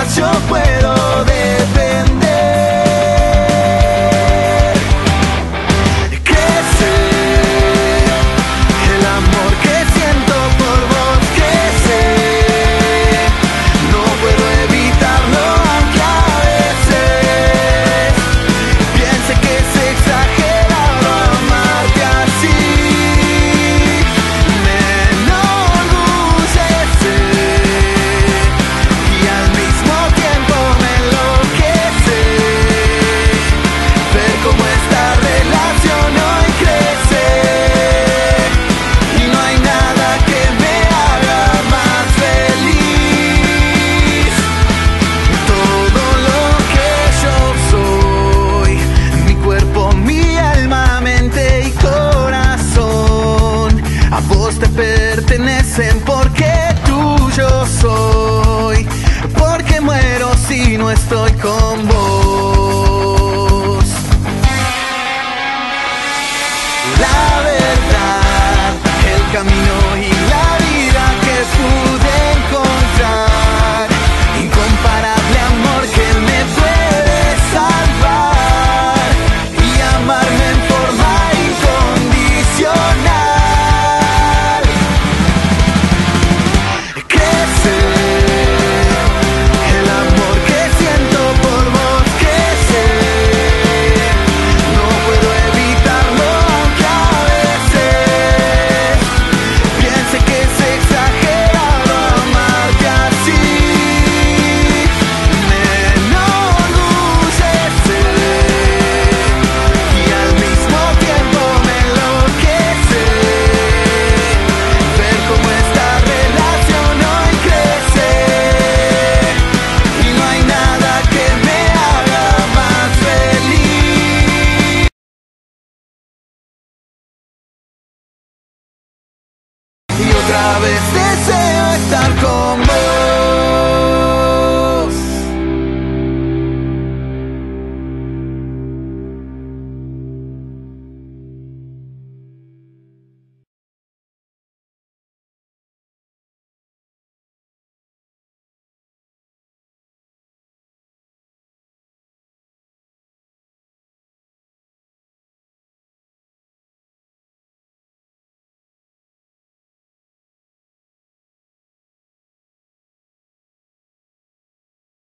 yo puedo depender. Crece el amor que siento por vos, crece. No puedo evitarlo, aunque a veces piense que es exagerado amarte así. Me enorgullece y al mismo tiempo me enloquece ver cómo esta relación hoy crece. Y no hay nada que me haga más feliz. Todo lo que yo soy, mi cuerpo, mi alma, mente y corazón, a vos te pertenecen porque tuyo soy. Porque muero si no estoy con vos. La verdad, el camino